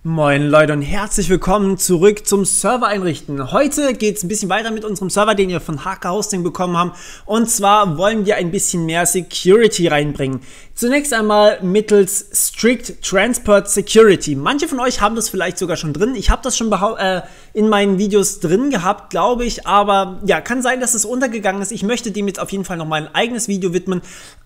Moin Leute und herzlich willkommen zurück zum Server einrichten. Heute geht es ein bisschen weiter mit unserem Server, den wir von HK Hosting bekommen haben. Und zwar wollen wir ein bisschen mehr Security reinbringen. Zunächst einmal mittels Strict Transport Security. Manche von euch haben das vielleicht sogar schon drin. Ich habe das schon in meinen Videos drin gehabt, glaube ich. Aber ja, kann sein, dass es untergegangen ist. Ich möchte dem jetzt auf jeden Fall nochmal ein eigenes Video widmen.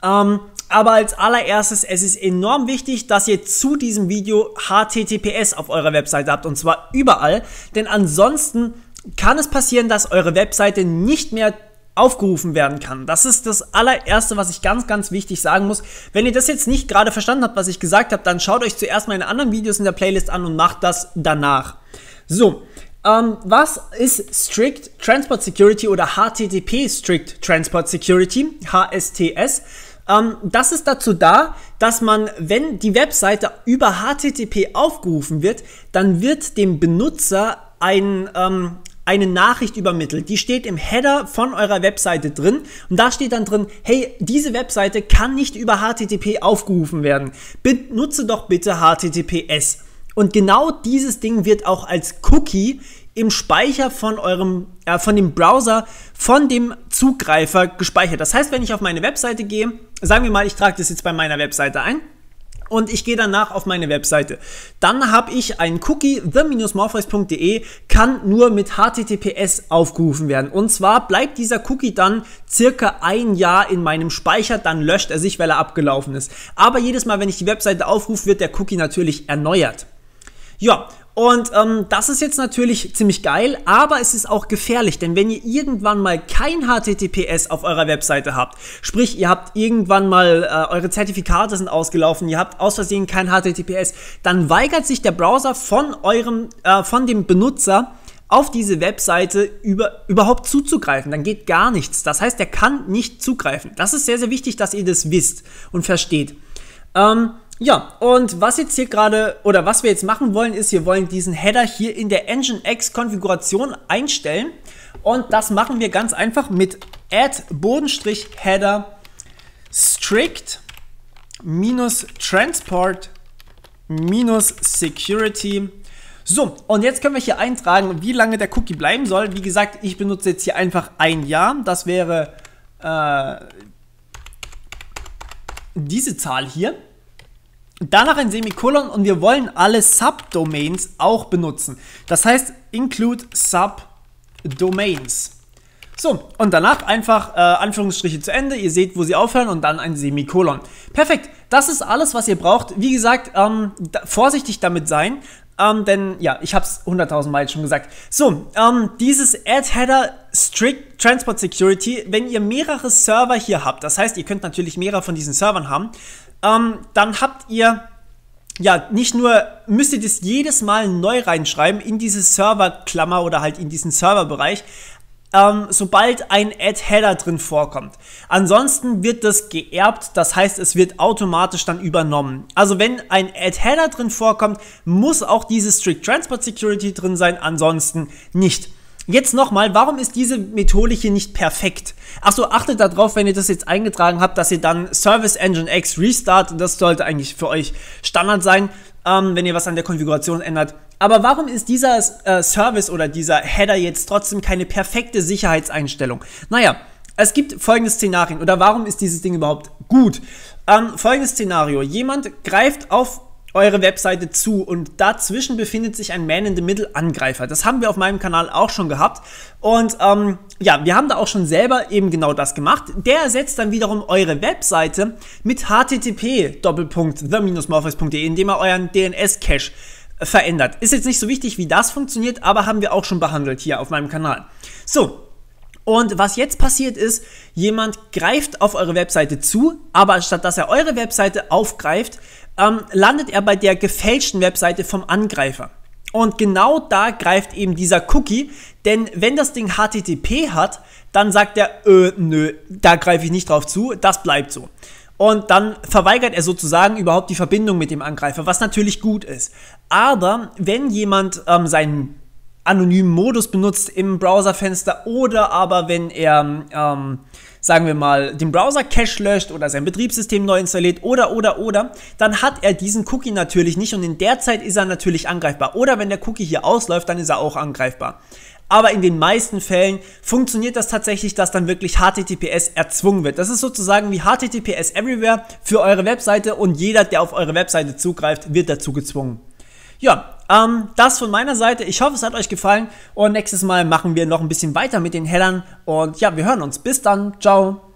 Aber als allererstes, es ist enorm wichtig, dass ihr zu diesem Video HTTPS auf eurer Webseite habt, und zwar überall, denn ansonsten kann es passieren, dass eure Webseite nicht mehr aufgerufen werden kann. Das ist das allererste, was ich ganz wichtig sagen muss. Wenn ihr das jetzt nicht gerade verstanden habt, was ich gesagt habe, dann schaut euch zuerst meine anderen Videos in der Playlist an und macht das danach. So, was ist Strict Transport Security oder HTTP Strict Transport Security, HSTS? Das ist dazu da, dass man, wenn die Webseite über HTTP aufgerufen wird, dann wird dem Benutzer eine Nachricht übermittelt. Die steht im Header von eurer Webseite drin und da steht dann drin, hey, diese Webseite kann nicht über HTTP aufgerufen werden. Benutze doch bitte HTTPS. Und genau dieses Ding wird auch als Cookie im Speicher von dem Browser, von dem Zugreifer gespeichert. Das heißt, wenn ich auf meine Webseite gehe, sagen wir mal, ich trage das jetzt bei meiner Webseite ein und ich gehe danach auf meine Webseite, dann habe ich einen Cookie, the-morpheus.de kann nur mit HTTPS aufgerufen werden. Und zwar bleibt dieser Cookie dann circa ein Jahr in meinem Speicher, dann löscht er sich, weil er abgelaufen ist. Aber jedes Mal, wenn ich die Webseite aufrufe, wird der Cookie natürlich erneuert. Ja, und das ist jetzt natürlich ziemlich geil, aber es ist auch gefährlich, denn wenn ihr irgendwann mal kein HTTPS auf eurer Webseite habt, sprich ihr habt irgendwann mal, eure Zertifikate sind ausgelaufen, ihr habt aus Versehen kein HTTPS, dann weigert sich der Browser von dem Benutzer auf diese Webseite überhaupt zuzugreifen. Dann geht gar nichts. Das heißt, er kann nicht zugreifen. Das ist sehr wichtig, dass ihr das wisst und versteht. Ja, und was jetzt hier gerade, oder was wir jetzt machen wollen, ist, wir wollen diesen Header hier in der Nginx-Konfiguration einstellen. Und das machen wir ganz einfach mit add-header strict-transport-security. So, und jetzt können wir hier eintragen, wie lange der Cookie bleiben soll. Wie gesagt, ich benutze jetzt hier einfach ein Jahr. Das wäre diese Zahl hier. Danach ein Semikolon und wir wollen alle Subdomains auch benutzen. Das heißt, include Subdomains. So, und danach einfach Anführungsstriche zu Ende. Ihr seht, wo sie aufhören und dann ein Semikolon. Perfekt, das ist alles, was ihr braucht. Wie gesagt, vorsichtig damit sein. Denn, ja, ich habe es 100.000 Mal schon gesagt. So, dieses add-header strict transport security, wenn ihr mehrere Server hier habt, das heißt, ihr könnt natürlich mehrere von diesen Servern haben, dann habt ihr, ja, nicht nur, müsst ihr das jedes Mal neu reinschreiben in diese Serverklammer oder halt in diesen Serverbereich, sobald ein add-header drin vorkommt. Ansonsten wird das geerbt, das heißt, es wird automatisch dann übernommen. Also wenn ein add-header drin vorkommt, muss auch diese Strict Transport Security drin sein, ansonsten nicht. Jetzt nochmal, warum ist diese Methode hier nicht perfekt? Achso, achtet darauf, wenn ihr das jetzt eingetragen habt, dass ihr dann Service Nginx Restart, das sollte eigentlich für euch Standard sein, wenn ihr was an der Konfiguration ändert. Aber warum ist dieser Service oder dieser Header jetzt trotzdem keine perfekte Sicherheitseinstellung? Naja, es gibt folgende Szenarien, oder warum ist dieses Ding überhaupt gut? Folgendes Szenario, jemand greift auf eure Webseite zu und dazwischen befindet sich ein Man-in-the-Middle-Angreifer. Das haben wir auf meinem Kanal auch schon gehabt und ja, wir haben da auch schon selber eben genau das gemacht. Der ersetzt dann wiederum eure Webseite mit http://the-morpheus.de, indem er euren DNS-Cache verändert. Ist jetzt nicht so wichtig, wie das funktioniert, aber haben wir auch schon behandelt hier auf meinem Kanal. So. Und was jetzt passiert ist, jemand greift auf eure Webseite zu, aber statt dass er eure Webseite aufgreift, landet er bei der gefälschten Webseite vom Angreifer. Und genau da greift eben dieser Cookie, denn wenn das Ding HTTP hat, dann sagt er, nö, da greife ich nicht drauf zu, das bleibt so. Und dann verweigert er sozusagen überhaupt die Verbindung mit dem Angreifer, was natürlich gut ist. Aber wenn jemand seinen anonymen Modus benutzt im Browserfenster oder aber wenn er, sagen wir mal, den Browser-Cache löscht oder sein Betriebssystem neu installiert oder, dann hat er diesen Cookie natürlich nicht und in der Zeit ist er natürlich angreifbar. Oder wenn der Cookie hier ausläuft, dann ist er auch angreifbar. Aber in den meisten Fällen funktioniert das tatsächlich, dass dann wirklich HTTPS erzwungen wird. Das ist sozusagen wie HTTPS Everywhere für eure Webseite und jeder, der auf eure Webseite zugreift, wird dazu gezwungen. Ja, das von meiner Seite. Ich hoffe, es hat euch gefallen und nächstes Mal machen wir noch ein bisschen weiter mit den Headern und ja, wir hören uns. Bis dann. Ciao.